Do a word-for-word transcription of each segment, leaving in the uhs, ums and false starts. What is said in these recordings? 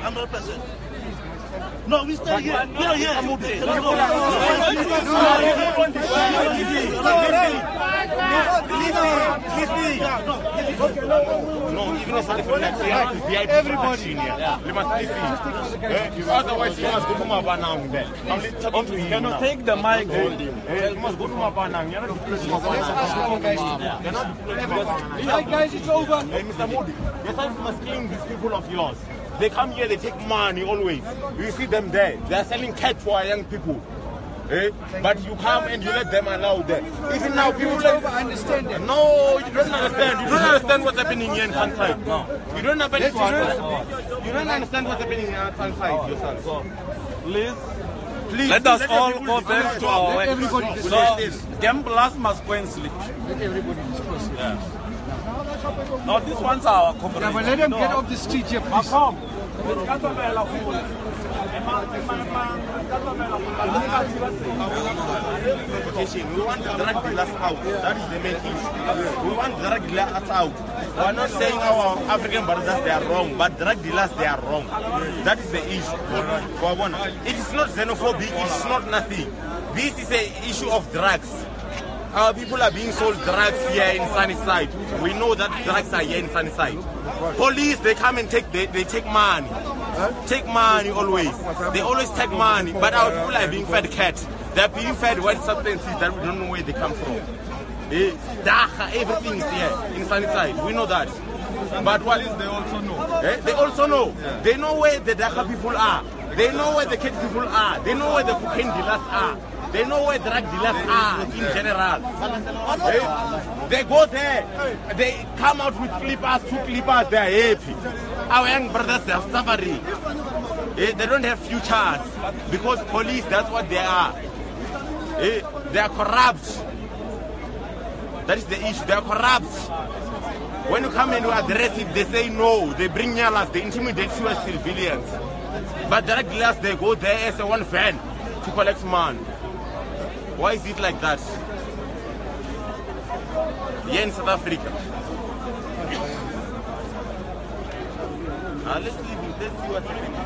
hundred percent. No, we stay here. We are here. No, even as a different everybody. You must listen. Otherwise, you must go to my banana there. You cannot take the mic. You must go to my banana. You're not the guys, it's over. Mister Modi, you must clean these people of yours. They come here, they take money always. You see them there. They are selling cat for our young people. Eh? But you come and you let them allow there. Even now, people like, understand it. No, you don't understand. You don't understand what's happening here in Sunside. No. You don't have any You don't understand what's happening in Sunside, your son. So, please, please, let us let all go back to our work. Everybody so, gamblers must go and sleep. Let everybody disperse. Yeah. No, these ones are our company. Yeah, but let them get off the street here, please. We want the drug dealers out. That is the main issue. We want drug dealers out. We are not saying our African brothers they are wrong, but drug dealers they are wrong. That is the issue. It is not xenophobic. It is not nothing. This is an issue of drugs. Our people are being sold drugs here in Sunnyside. We know that drugs are here in Sunnyside. Police, they come and take, they, they take money. Take money always. They always take money. But our people are being fed cat. They're being fed white substances that we don't know where they come from. Eh, Dacha, everything is here in Sunnyside. We know that. But what is they also know? Eh? They also know. Yeah. They know where the Dacha people are. They know where the cat people are. They know where the cocaine dealers are. They know where drug dealers are in general. They, they go there, they come out with clippers, two clippers, they are happy. Our young brothers, they are suffering. They don't have futures because police, that's what they are. They are corrupt. That is the issue, they are corrupt. When you come and you address it, they say no, they bring nyalas, they intimidate you as civilians. But drug dealers, they go there as a one van to collect money. Why is it like that? Here in South Africa. Uh, let's leave it. Let's see what's happening.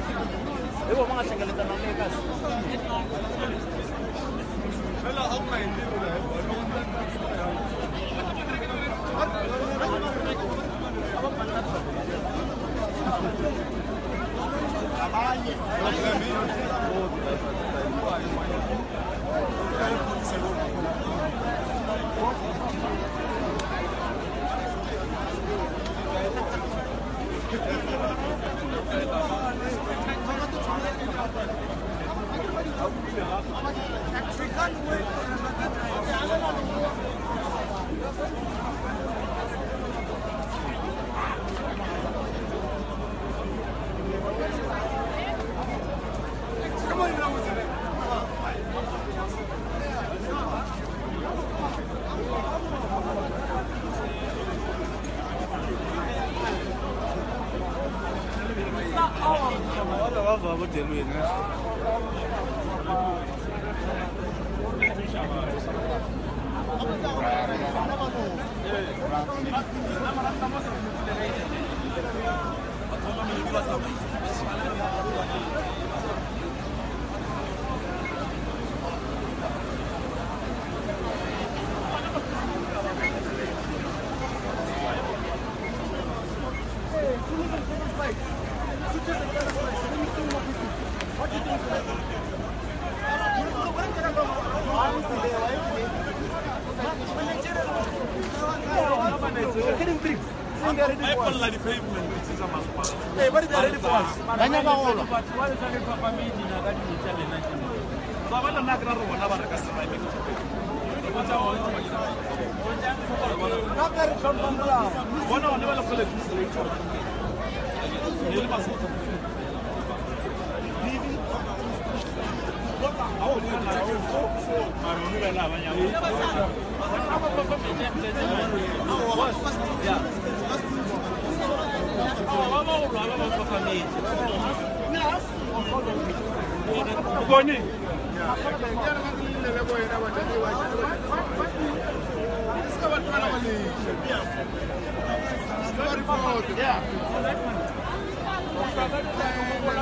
Yeah.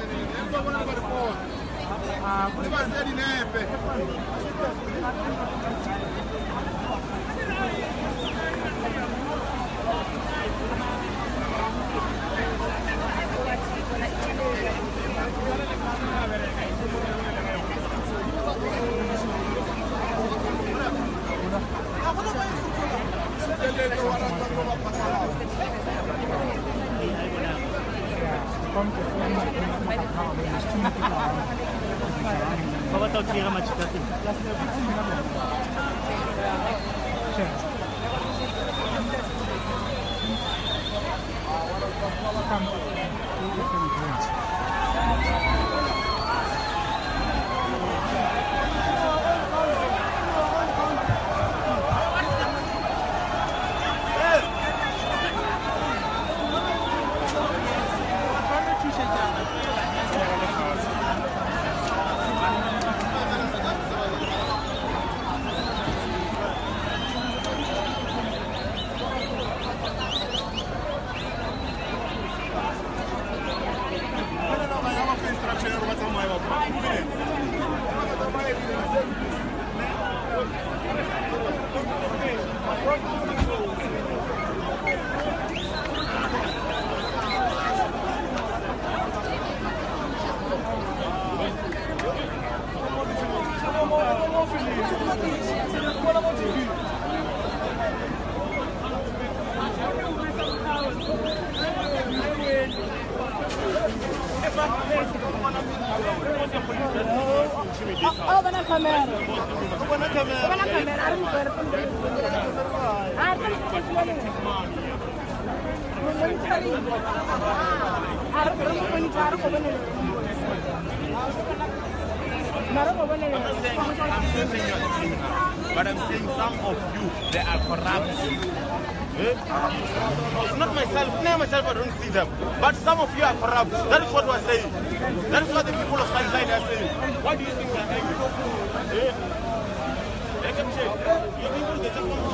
เพราะว่าตัวเคียร์มาชิคกี้ Oh, van a camera. Van a camera. Van a camera. Ah, but I'm saying some of you, they are corrupt. Eh? It's not myself, near myself, I don't see them. But some of you are corrupt. That is what we're saying. That is what the people of Sunnyside are saying. Why do you think they're angry? Eh? They can check. You people, they just want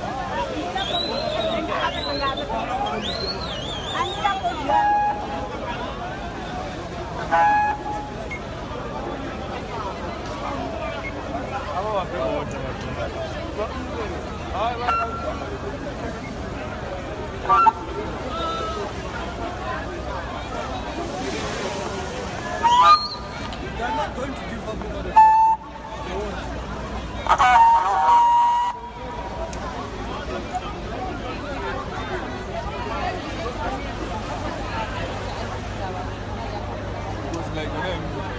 They're not going to give up over the like them.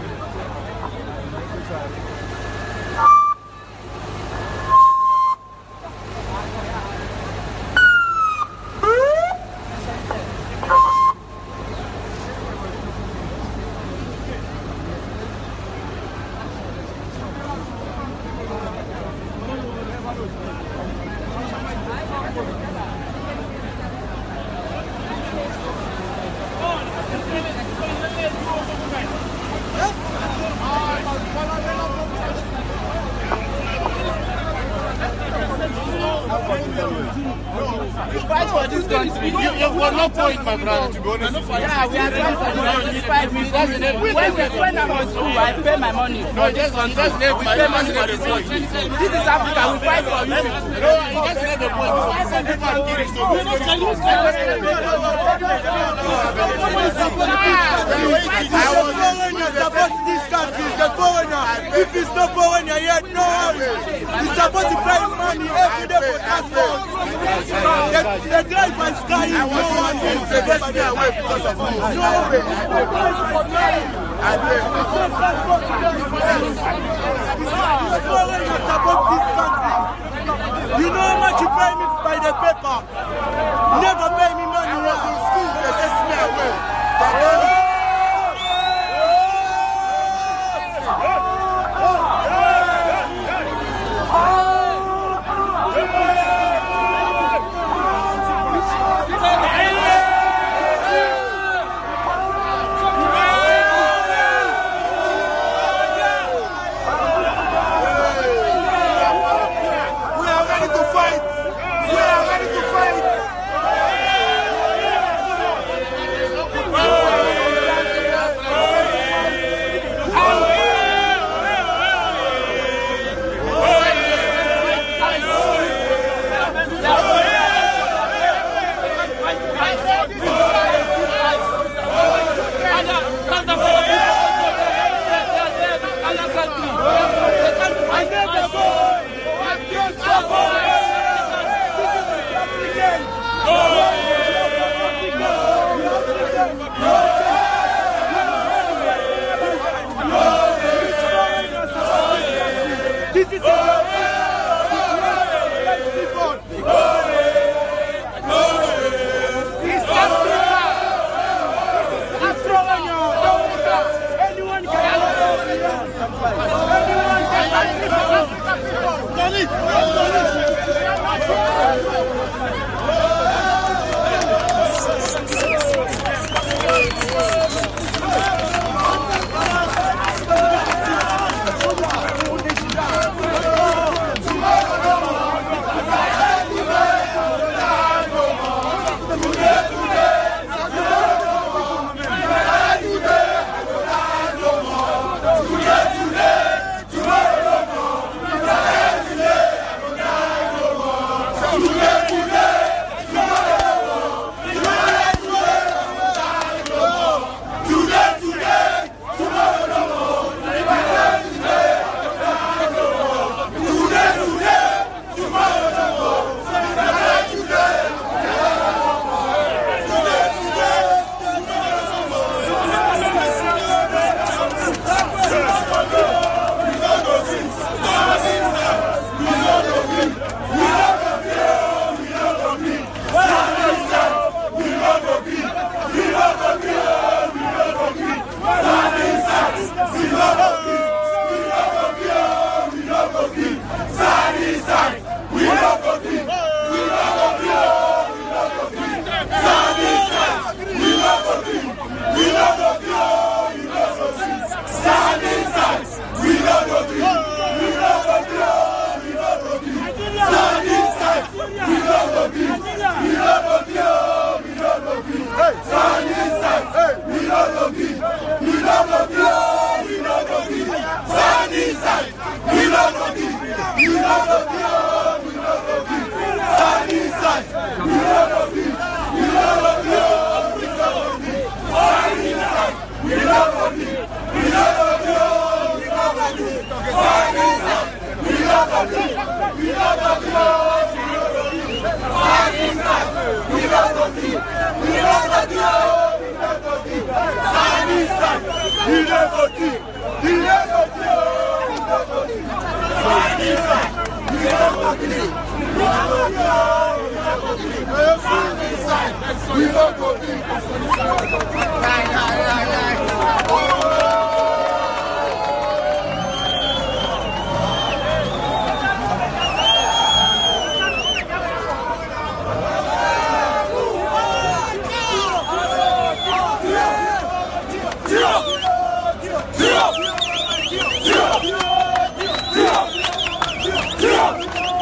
fight for this country. You, you've got no point, my brother, to be honest. yeah, we are trying to fight with when, when, when I'm in school, I pay my money. No, just, you just need my money for the point. This is Africa, we fight for you. No, you just need the point. Some people are killing so much. Support this country, the foreigner. If it's not foreigner yet, no. You support to pay money every day for transport. The, the driver is carrying no one to get me away because of me. No way. The foreigner support this country. You know how much you pay me by the paper. Never pay me money. I was in school, they just me away. We are ready to fight. We are ready to fight. This is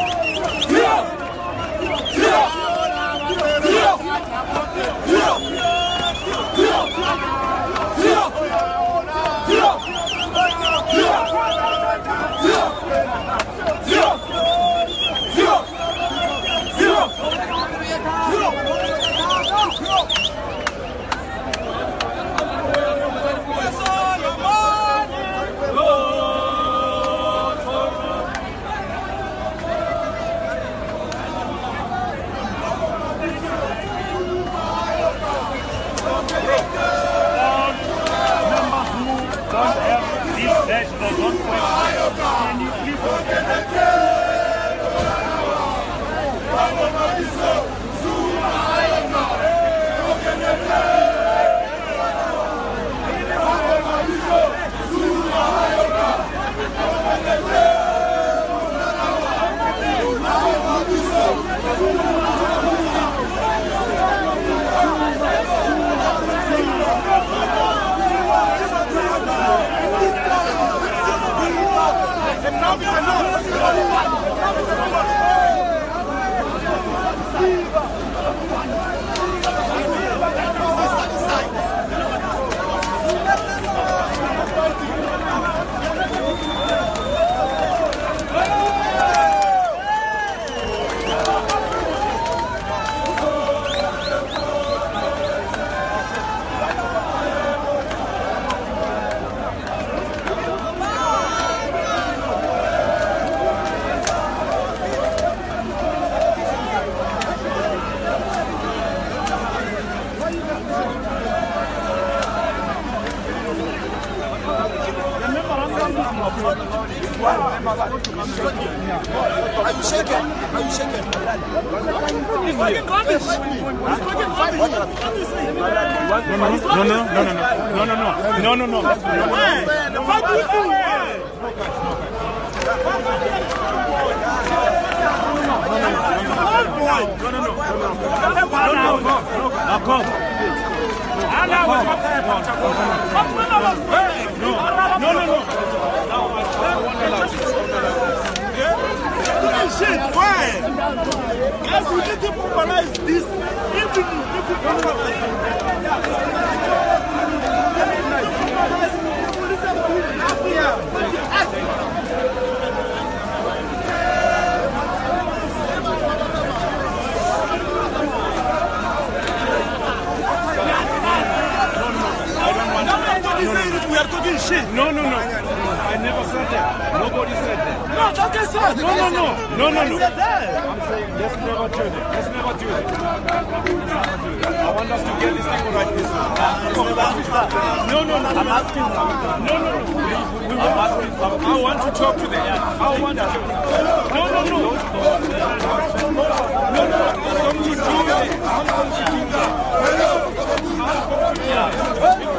Yeah. Are you shaking? Are you shaking? He's talking rubbish. He's talking rubbish. No, no, no, no, no, no, no, no, no, no, no, no. What do you do? No, no, no. Now come. No, no, no. Shit, why? Guys, we need to popularize this. If we, if we popularize we are talking shit. No, no, no. I never said that. Nobody said that. No, that's just said. No, no, no. No, no, no. said that. I'm saying let's never do that. Let's never do that. I want us to get this thing right this time. No, no, no. I'm asking something. No, no, no. We, we I'm asking something. I want to talk to them. I want to. No, no, no. No, no. Come to do that. Come to do that. Yeah.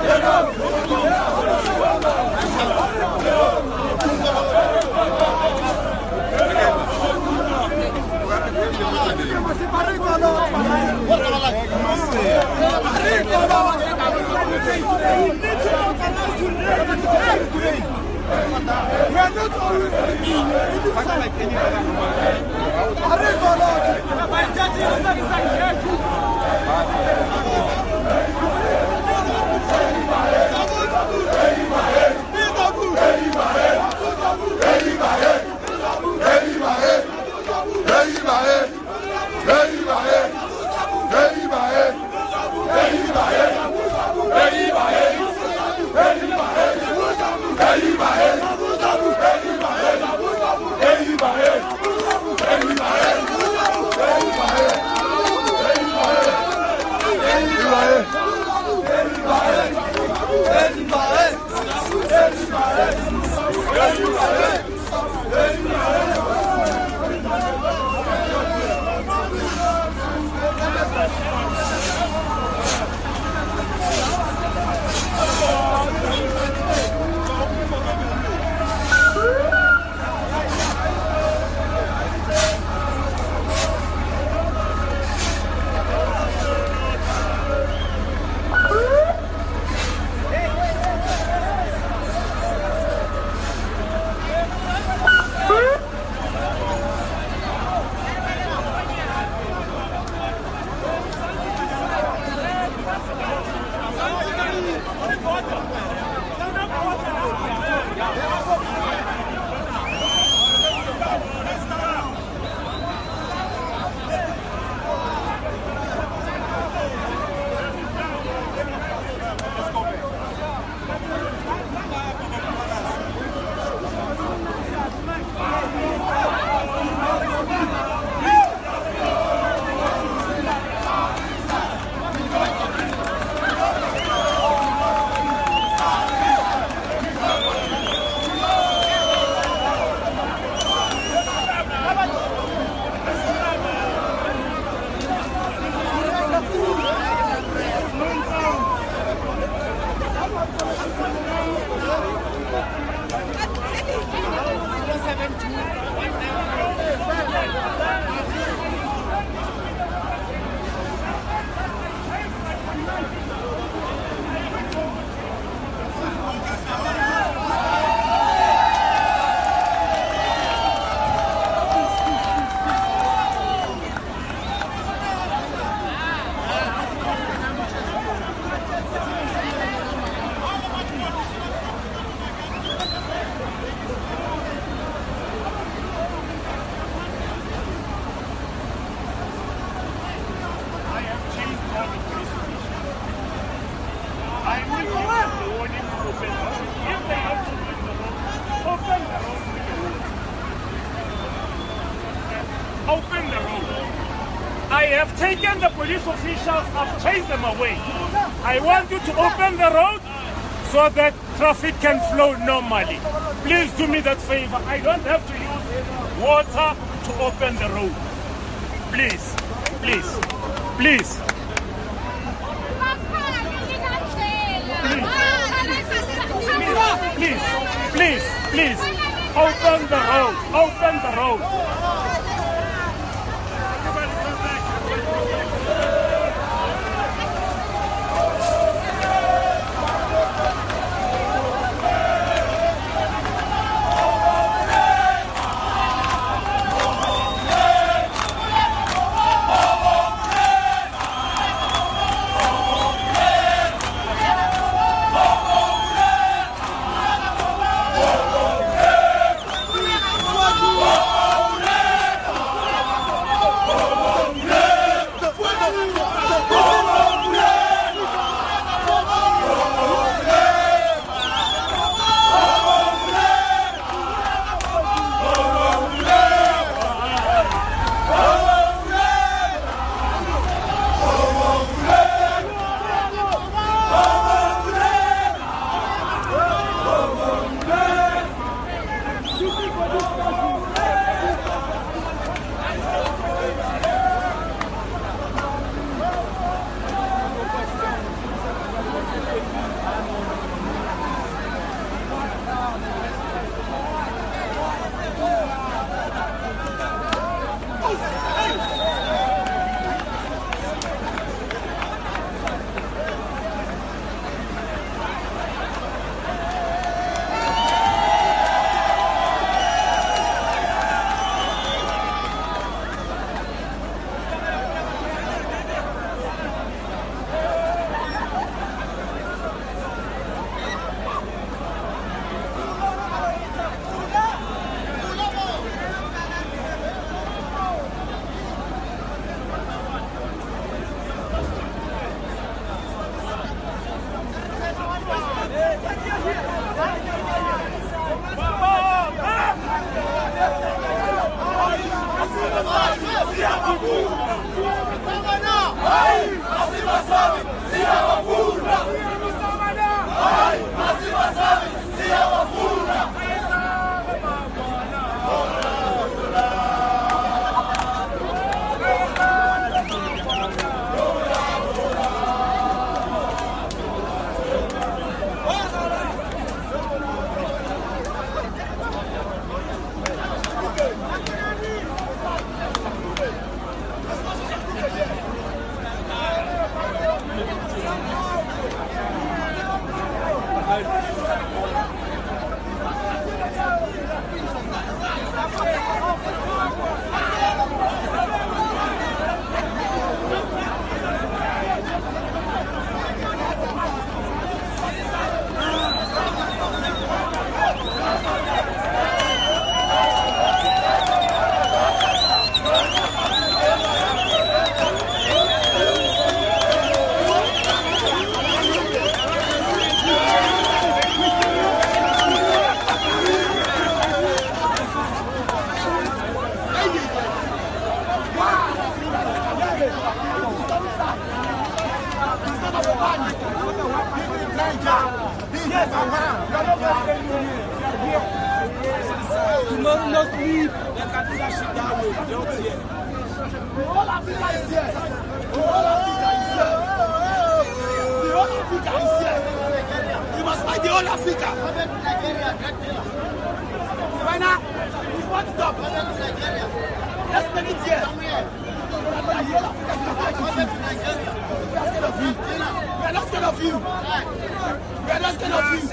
Open the road. I have taken the police officials, I've chased them away. I want you to open the road so that traffic can flow normally. Please do me that favor. I don't have to use water to open the road. Please, please, please. Please, please, please, open the road, open the road. Do not not leave. They can do that shit that way. Don't hear. The whole Africa is here. The whole Africa is here. The whole Africa is here. You must fight the whole Africa. Right now, we want to stop. Let's make it here. We are not scared of you. We are not scared of you.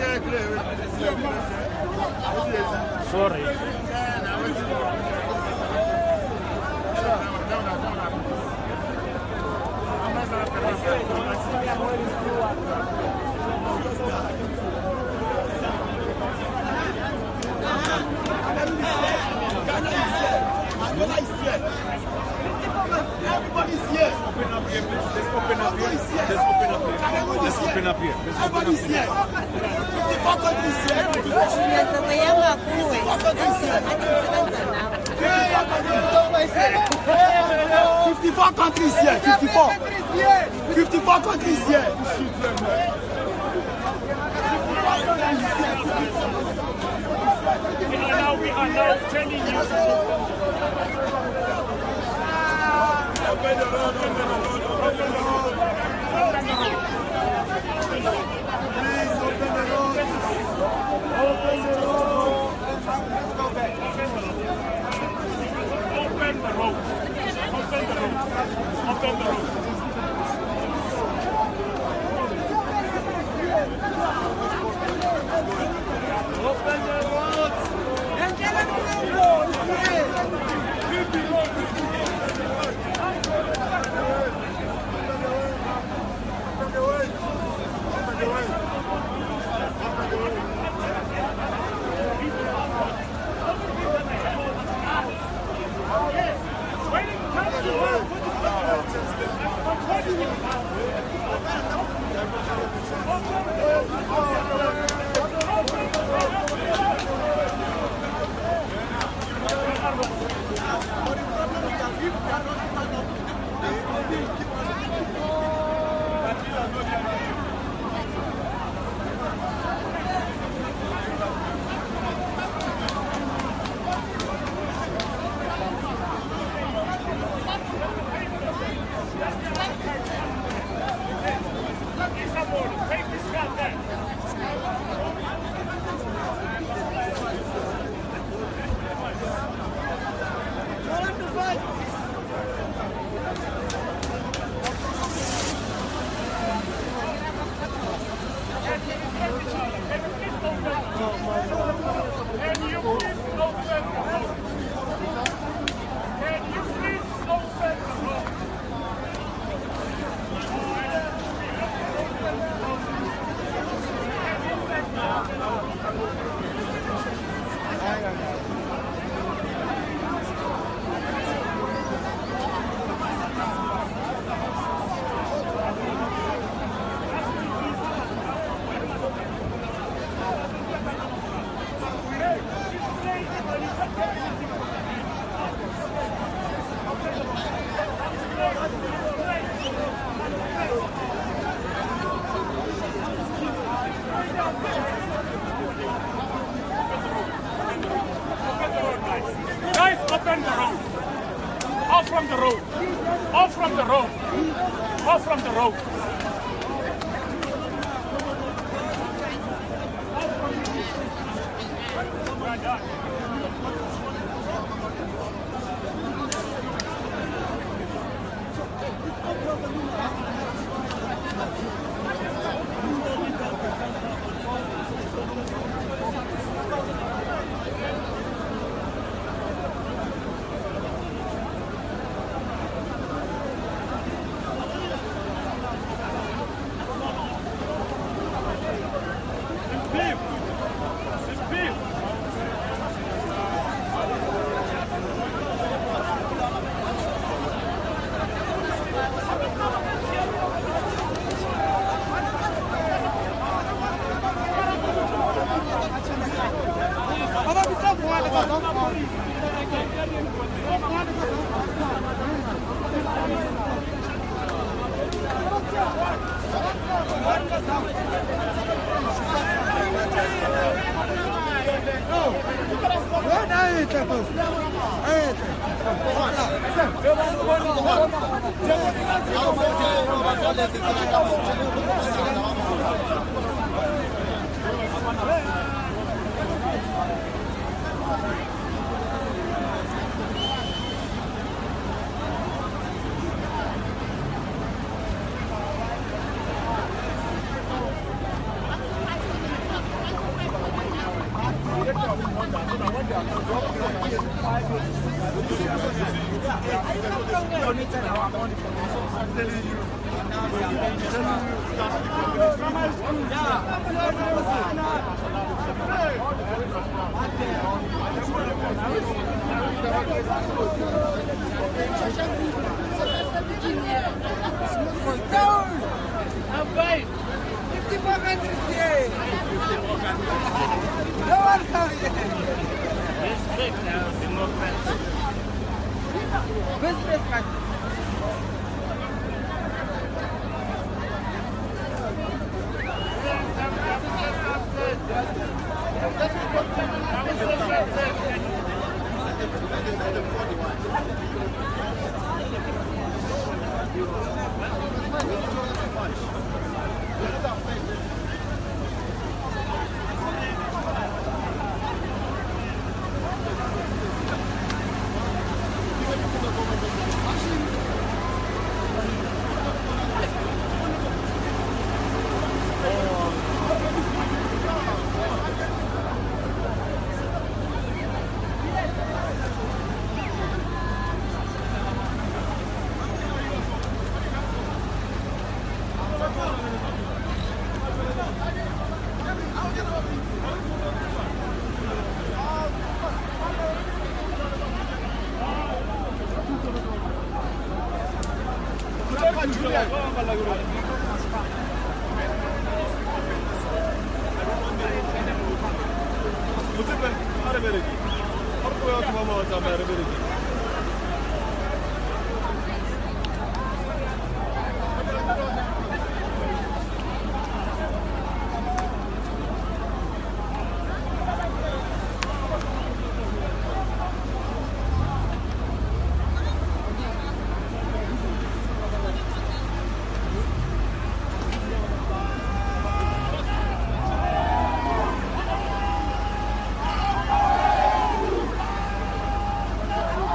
Sorry. Everybody's here. Open up here, please. Let's open up here. Let's open up here. Let's open up here. Everybody's here. fifty-four countries here. fifty-four countries here. fifty-four. fifty-four countries here. We are now, we are now telling you. Open the road, open the road, open the road. Please open the road. Open the road. Open the road. Open the road. Open the road. Open the road. Take this guy back. Guys, open the road. Off from the road. Off from the road. Off from the road. Business Thank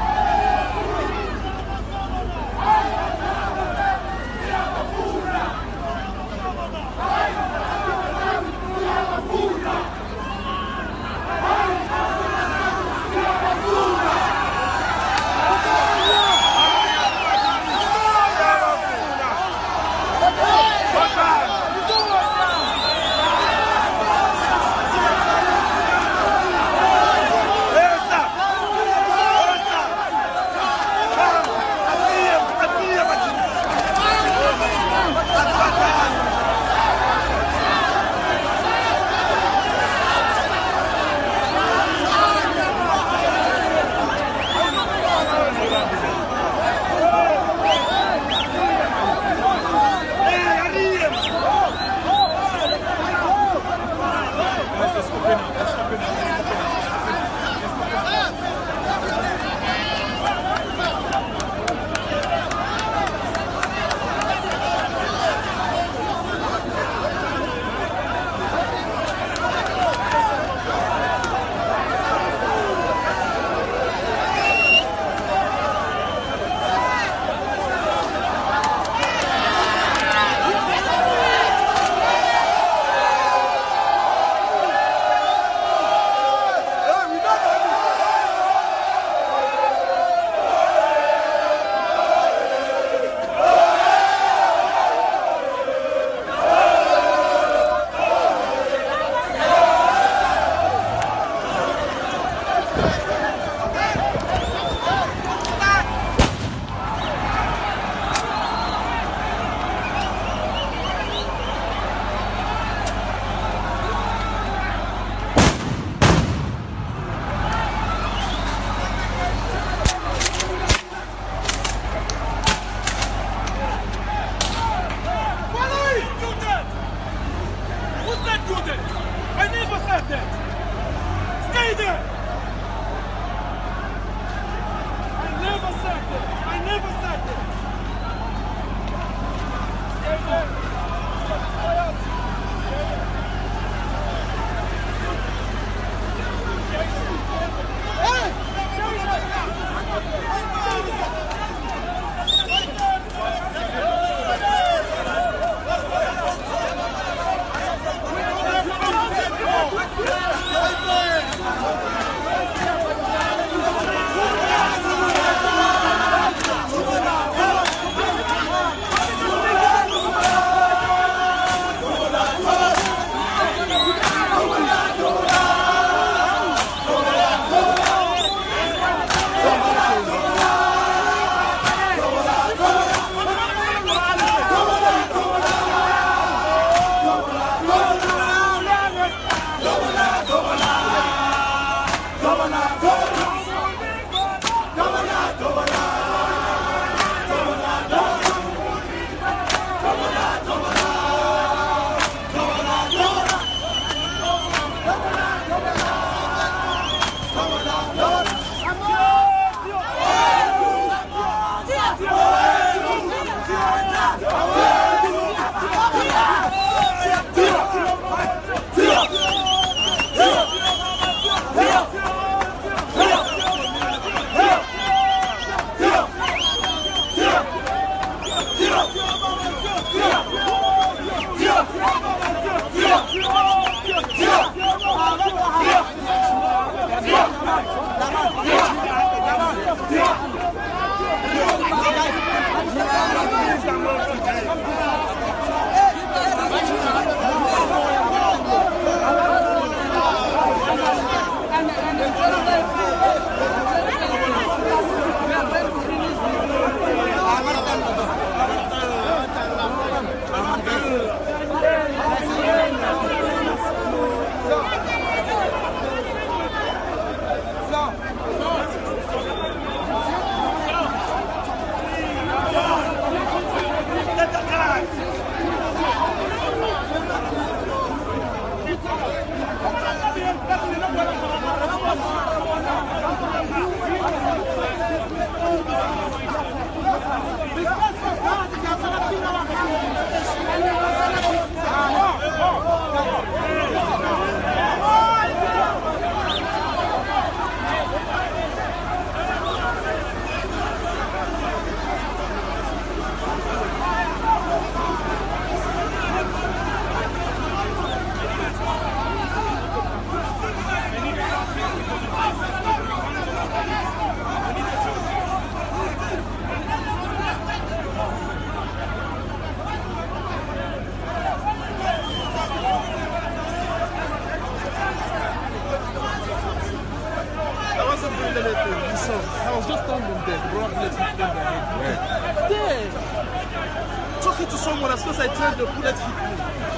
talking to someone as soon as I turned the bullet hit me.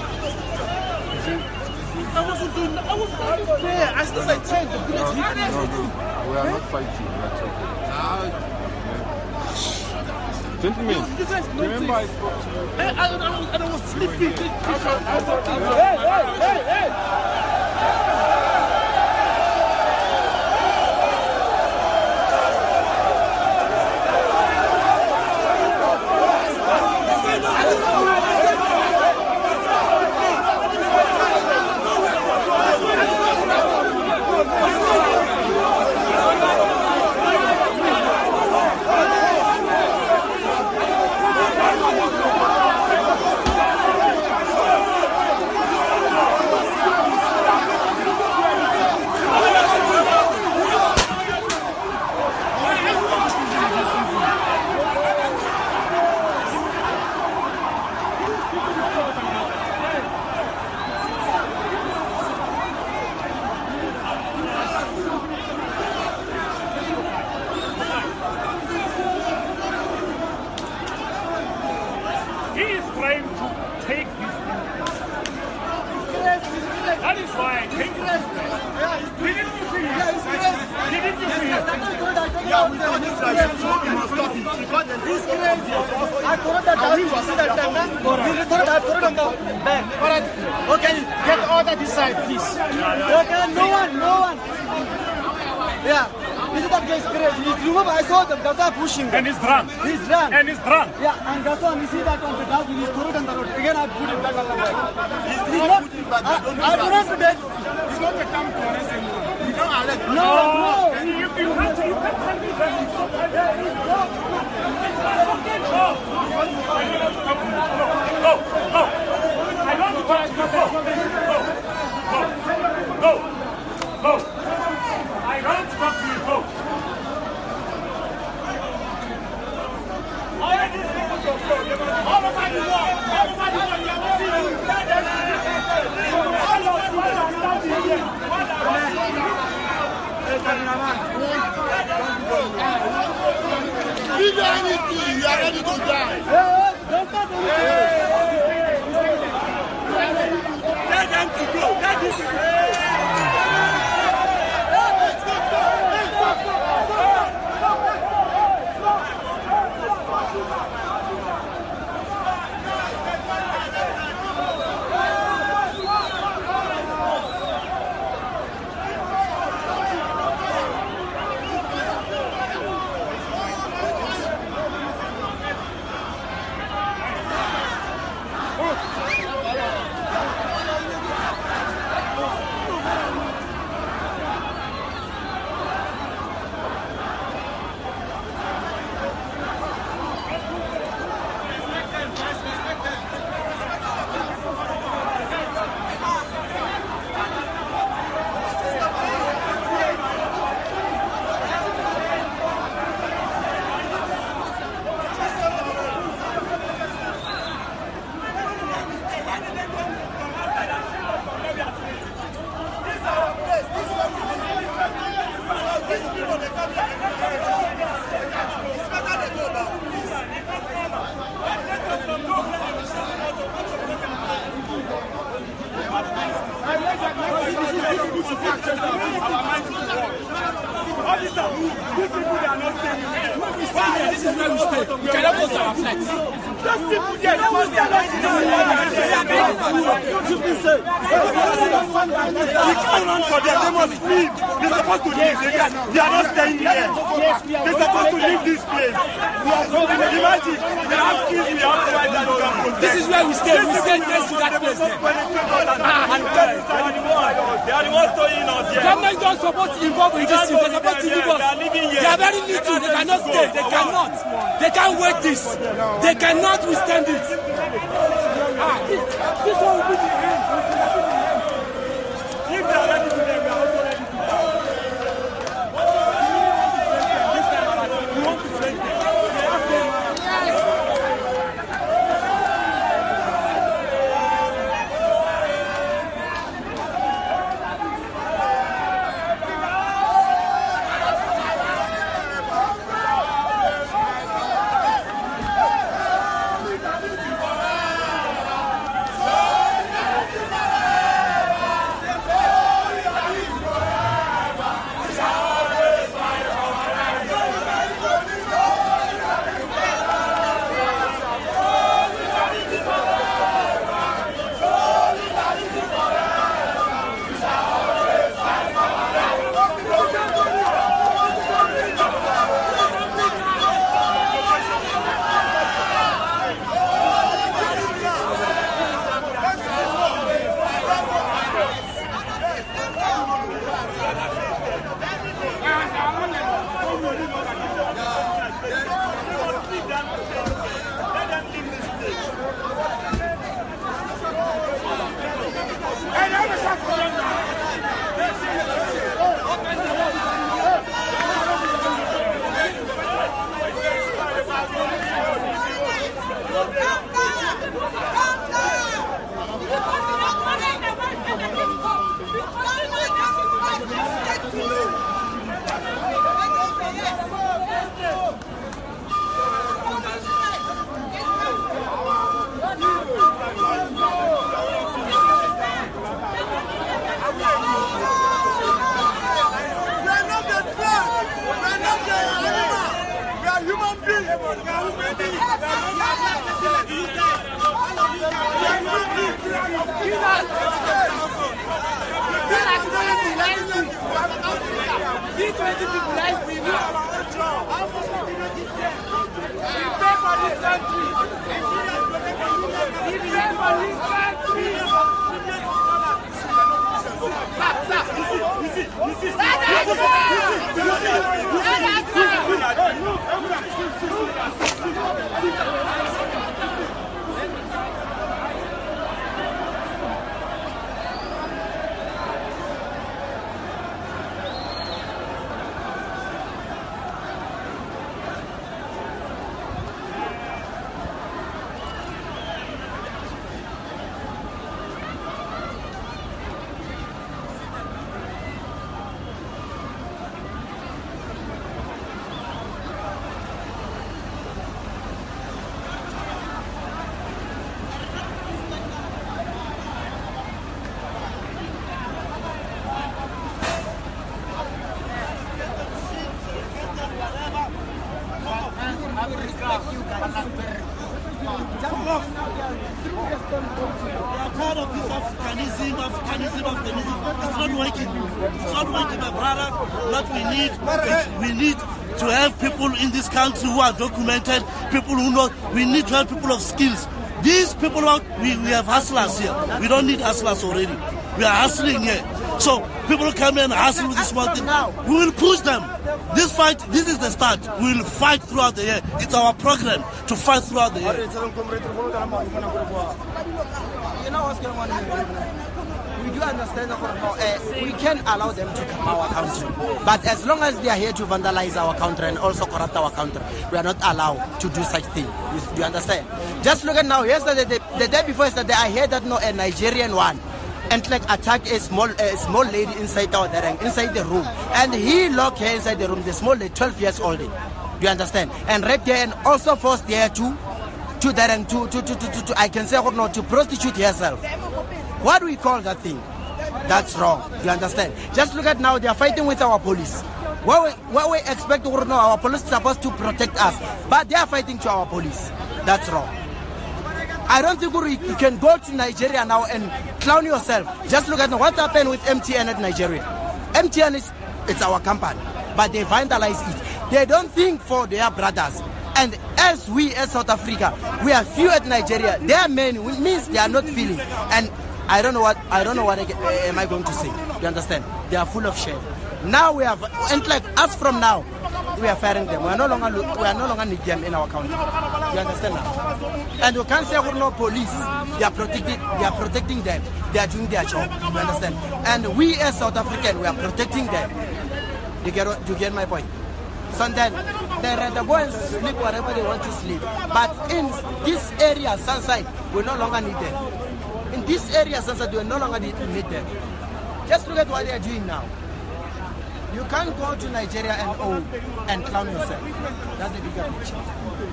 I wasn't doing I wasn't there. As soon as I turned the bullet hit me. No, no, we are not fighting. We are talking. Gentlemen, You guys know remember I this. spoke to you. I, I, I, I was sleeping. Hey, hey, hey, hey! He is trying to take this. That is why I came to this place. Didn't you see him? Didn't you see him? Yeah, we told him that he must stop it. Because the risk of the I told that he was in that time. He told that I told him that. Okay, get order this side, please. Okay, no one, no one. Yeah. This is that guy's crazy. He remember I saw them, that's why pushing them. And he's drunk. He's drunk. And he's drunk. Yeah, and that's why we see that on the dustbin. He's thrown it on the road. Again, I put it back on the bike. He's, he's not putting it back. I, I put it back. He's not the time to arrest anyone. You don't arrest. No, no. You, you can't, you can't tell me that he's so bad. No, no. I want to talk to you. Go. Go. Go. Go. I want to talk to you. Go. All of these people go. All over the world. All over the world. You have seen you. All of you are standing here. Give anything, you are ready to die. Let them to go. Let them to go. They cannot withstand it. Ah, this one will be the end. If they are ready to them, we are also ready to this time around, we want to change them. twenty people I see now. We pay for this country. We pay for this country. Sir, sir, you see, you see, you see, to have people in this country who are documented, people who know. We need to have people of skills. These people out, we, we have hustlers here. We don't need hustlers already. We are hustling here. So people come and hustle with this one thing. We will push them. This fight, this is the start. We will fight throughout the year. It's our program to fight throughout the year. You know what's going on here? We do understand that uh, we can allow them to come our country, but as long as they are here to vandalize our country and also corrupt our country, we are not allowed to do such thing. You, do you understand? Just look at now. Yesterday, the, the day before yesterday, I heard that no, a Nigerian one and like attack a small a small lady inside our inside the room, and he locked her inside the room. The small lady, twelve years old. Do you understand? And raped her and also forced her to to to to to to, to, to I can say or not to prostitute herself. What do we call that thing? That's wrong. You understand? Just look at now, they are fighting with our police. What we, what we expect or no, our police is supposed to protect us, but they are fighting to our police. That's wrong. I don't think we, you can go to Nigeria now and clown yourself. Just look at what happened with M T N at Nigeria. M T N is it's our company, but they vandalize it. They don't think for their brothers. And as we as South Africa, we are few at Nigeria. They are many, which means they are not feeling. And I don't know what I don't know what I, uh, am I going to say. You understand? They are full of shame. Now we have, and like us from now, we are firing them. We are no longer we are no longer need them in our country. You understand now? And you can't say we're no police. They are protecting. They are protecting them. They are doing their job. You understand? And we as South African, we are protecting them. You get you get my point? So then they rather go and sleep wherever they want to sleep. But in this area, Sunside, we no longer need them. In this area, Sunside, we no longer need, need them. Just look at what they are doing now. You can't go to Nigeria and oh, and clown yourself. That's the bigger picture.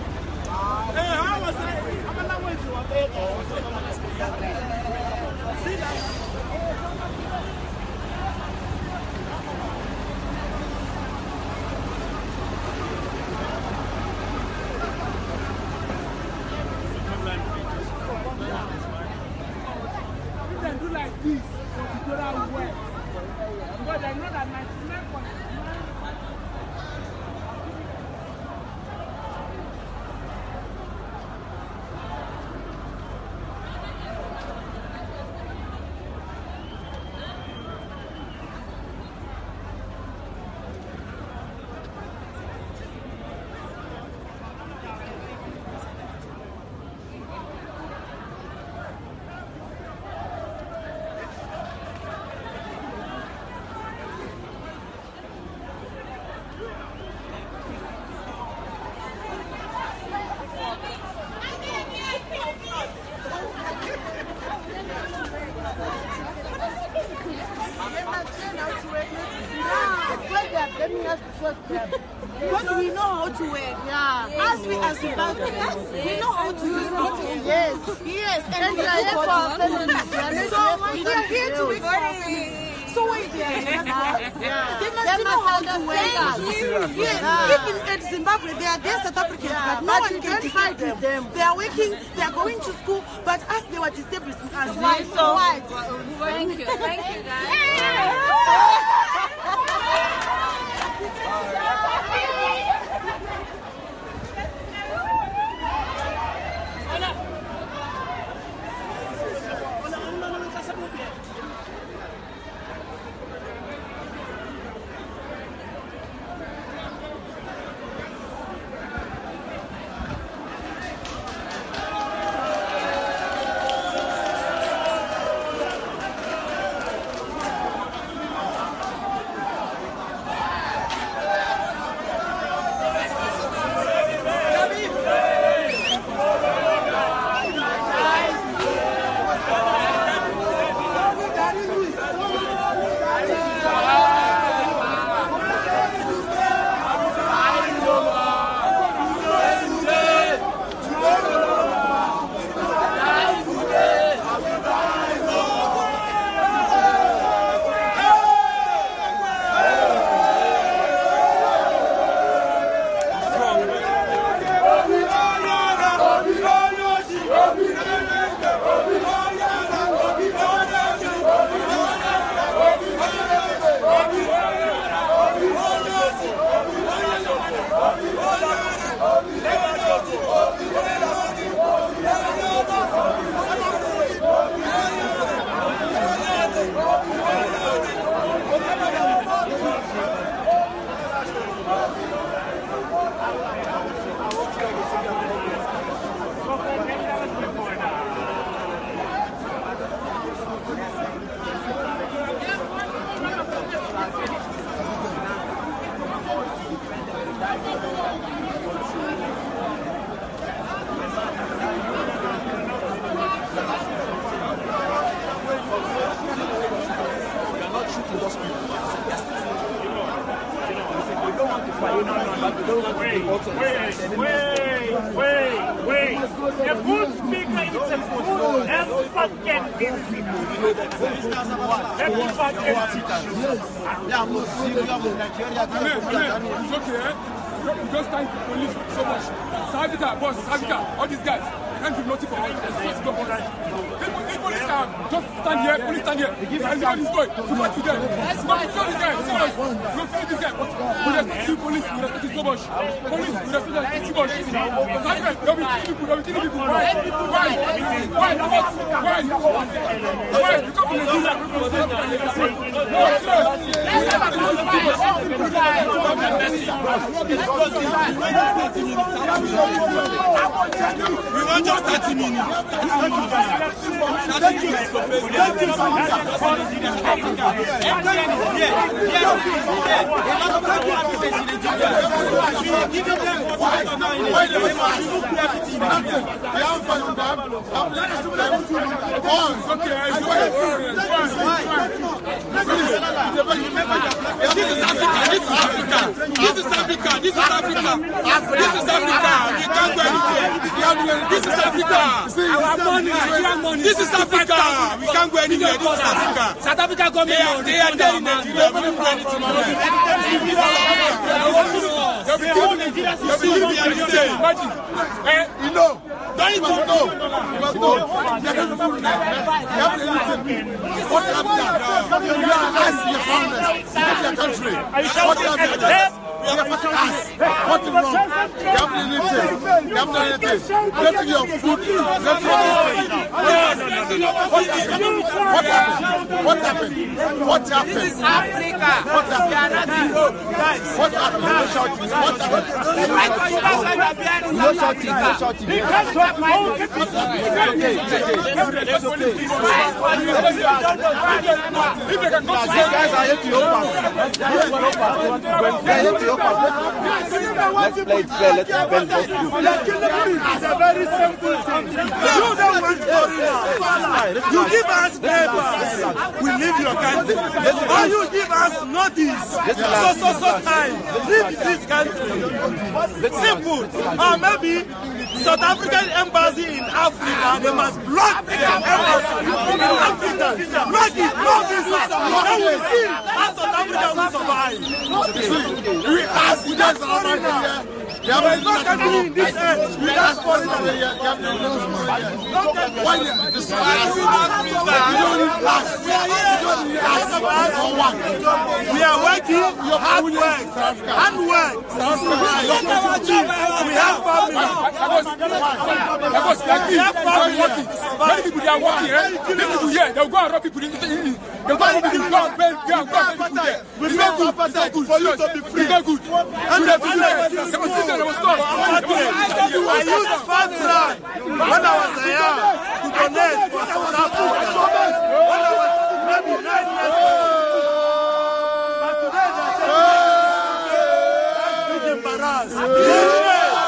This, so that way. Because I know that ninety-nine point nine Because we know how to work. Yeah. As we as Zimbabweans, we know how to use it. Yes. Yes. And, and we are here for our families. So we are here to work for our families. So wait there. Yeah. They must they know how to work. Yes. Yeah. Even in Zimbabwe, they are there South Africans, yeah, but no but one can decide with them. They are working, they are going to school, but as they were but it's still as white. So white. Thank you. Thank you, guys. Wait, wait, wait, wait, wait. A good speaker is a good effort can be effort can It's okay, eh? You just thank the police so much. Savita, boss, Savita, all these guys, they can't do nothing for us. Just go for us. If police can just stand here, police stand here, and everybody's going to fight with them. Let's fight with these guys. We'll fight these guys. But we respect you, police, we respect you so much. Police, we respect you so much. Savita, they'll be killing people, they'll be killing people. Why? Why? Why? Why? Why? Why? You come from Nigeria, you come from We want just thirty minutes. Thank you. Thank you. This is Africa. This is Africa. This is Africa. This is Africa. We can't go anywhere. This is Africa. Our money, our money. This is Africa. We can't go anywhere. This is Africa. South Africa come here. They are there in Nigeria. We don't do anything. Imagine. You know. Don't even know. You must know. What happened? You are asking your founders in your country. What happened? We have to ask. What is wrong? You haven't done anything. You haven't done anything. Getting your food. Getting anything. What happened? What happened? What happened? This is Africa. What happened? What happened? What happened? No shouting. No shouting. These guys are Ethiopians. They are Ethiopians. Let's play it fair. Let's defend both groups. It's a very simple thing. You don't want foreigners. You give us papers. We leave your country. Or you give us notice. So, so, so time. Leave this country. Simple. Or maybe South African embassy in Africa, they must block the embassy in Africa. Block it. Block this. Then we see how South Africa will survive. We ask you guys are right here. There is no country in this earth without politics. Why this is We are working hard work. Hard work. We have family. We have family. Many people they are working, eh? These people here, they'll go and rob people in the they'll go and rob people, go and pay, go and pay. It's not good. It's not good for you to be free. It's not good. And the people there, they must sit there, they must stop. I used fast track when I was here to donate for South Africa. When I was maybe nine years old. But today they're just embarrassed.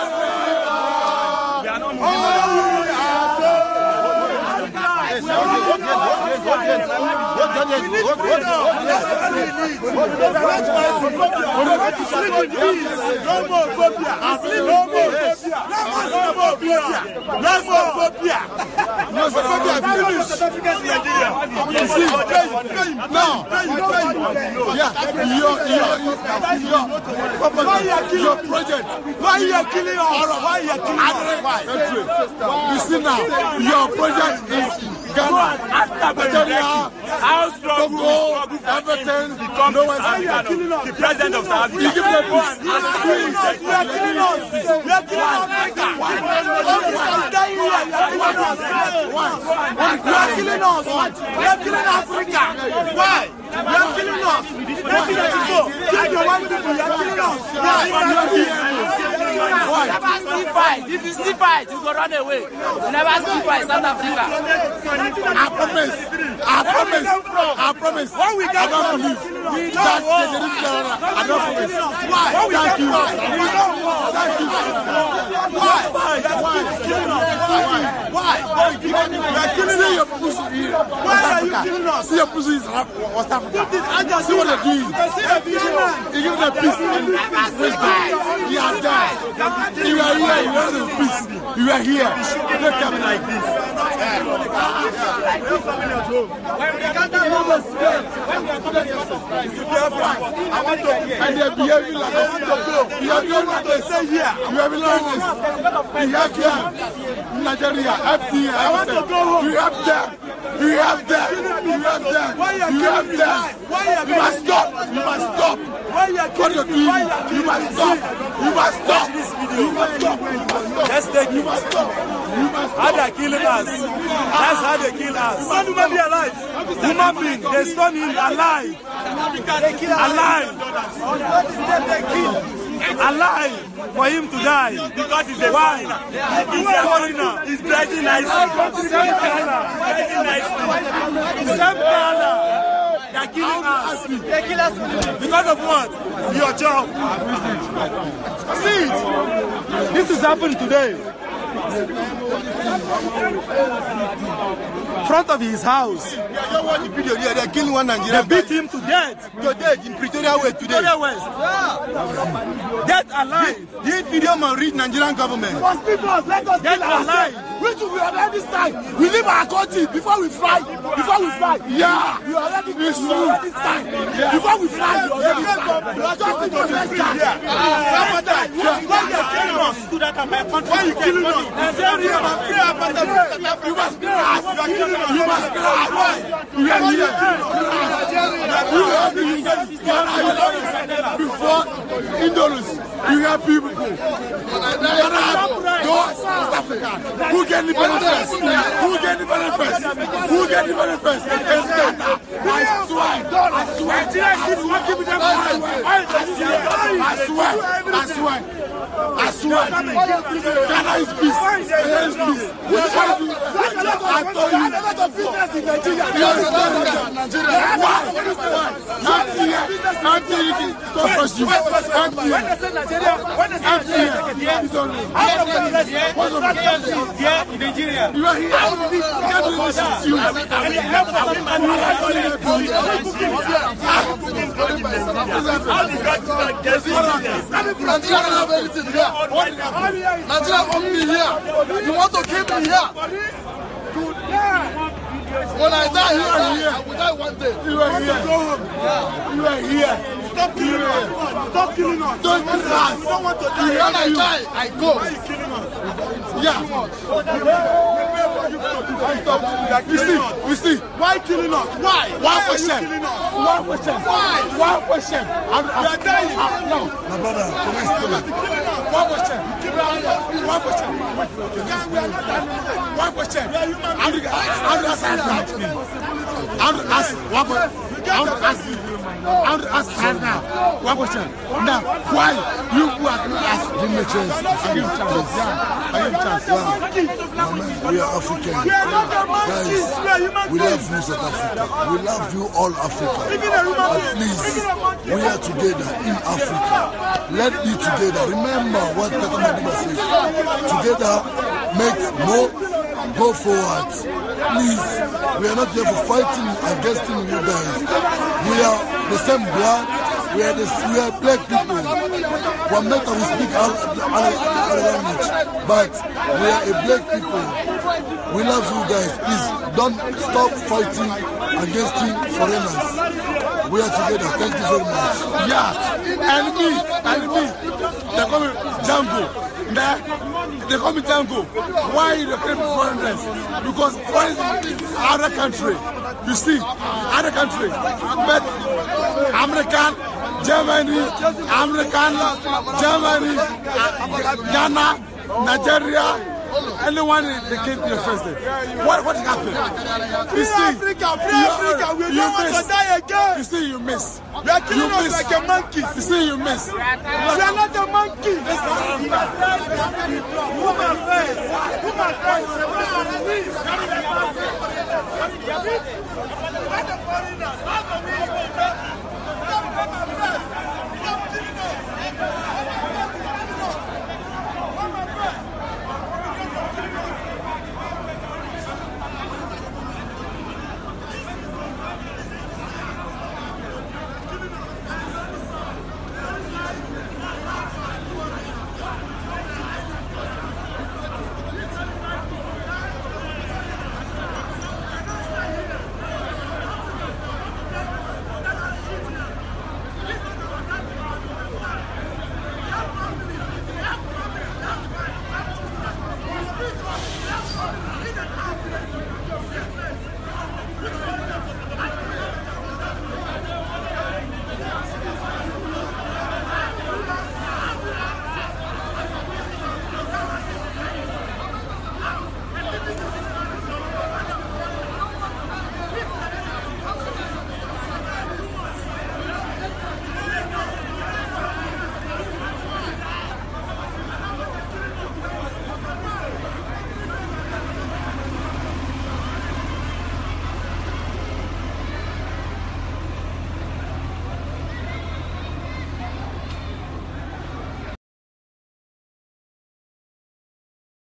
Your project. Why are you killing us? Why are you killing us? You see now, your project is Ghana, Nigeria, Togo, everything. No one's the president of South Africa. You give them peace. We are killing us. We are killing Africa. Why? We are killing us. We are killing Africa. Why? We are killing us. nineteen ninety-four. Take your one people. You are killing us. Why? Never see fight. If you see fight, you go run away. Never see fight, South Africa. I promise. I promise. I promise. When we get I don't believe we that don't want. they didn't get it. I don't promise. Why? Thank you. We don't want. Thank you. Why? Why? Why? Why? We are killing See your us. pussy here. Why are you killing us? See your pussy is West Africa. See what they're doing. You can see the video. You give them peace and wisdom. You are there. You are here. You are in peace. You are here. You don't come like this. And they're behaving like this. You are behaving like this. You are behaving like this. You have here. Nigeria. Up here. You have there. You have there. You have there. You have there. You must stop. You must stop. Why are you What killing you're me? doing, Why are you you must stop. You must stop. You must stop. Let's take You it. must stop. You must How stop. they killing us? That's how they kill us. Human human be alive. Human being, they stone him alive. Alive. Alive for him to die. Because he's a why? He's a foreigner. He's dressing nicely. Same color. Dressing nicely. Same color. They're killing us. They kill us because of what? Your job. See it. This is happened today. Front of his house. Yeah, you watch the video here. They're killing one Nigerian. They beat him to death. Today in Pretoria West today. Pretoria West. Dead alive. This video man read Nigerian government. Must people let us get alive. Which we already signed. We leave our country before we fly. Before we fly. Yeah. We already it's we already signed. Yeah. Before we fly, we already signed. We are just going to let go. Why you killing us? Why you killing us? Nigeria, You must crash. You must crash. You are here. You have been before Indolence. You have people. South Africa. Who get the benefits? Who get the benefits? Who get the benefits? I swear. I swear. I swear. I swear. I swear. Ghana is peace. Ghana is peace. I told you. A lot of business in Nigeria. Why? Not here. Not here. You can stop us. You. Not here. Not here. What's the business? here in Nigeria. You are here. You can't do this with you. And we help our people. Nigeria don't have anything here. Nigeria won't be here. You want to keep me here? When I die here, I will die one day. You are here. You are here. Stop killing us. Stop killing us. Don't kill us. We don't want to die. When I die, I go. Why are you killing us? Yeah. You see, you see. Why killing us? Why? Why One are you question. killing us? One question. Why? One question. I'm, I'm, We are dying. I'm, no. My brother, come and Killing us. One question. One question. One question. I'm going to ask that. I'm going to ask one question. I'm going to ask you. I want to ask her now one question. Now, why you who are going to ask? Give me a chance. I give you a chance. Yeah. I give you a chance. Yeah. We are African. Guys, we love you, South Africa. We love you, all Africa. But please, we are together in Africa. Let's be together. Remember what Tata Madiba says. Together makes more go forward. Please, we are not here for fighting against you guys. We are the same blood. We are the we are black people. One matter we speak other language, but we are a black people. We love you guys. Please don't stop fighting against foreigners. We are together. Thank you very much. Yeah, and me, and me. They call me Django. They call me Django. Why they call me foreigners? Because foreigners is other country. You see, other country. But American, Germany, American, Germany, Ghana, Nigeria. Anyone they came to your first day. What what happened? You see, Africa, free Africa, we don't want to die again. You see, you miss. We are killing us like a monkey. You see, you miss. We are not a monkey. Woman face. Woman face.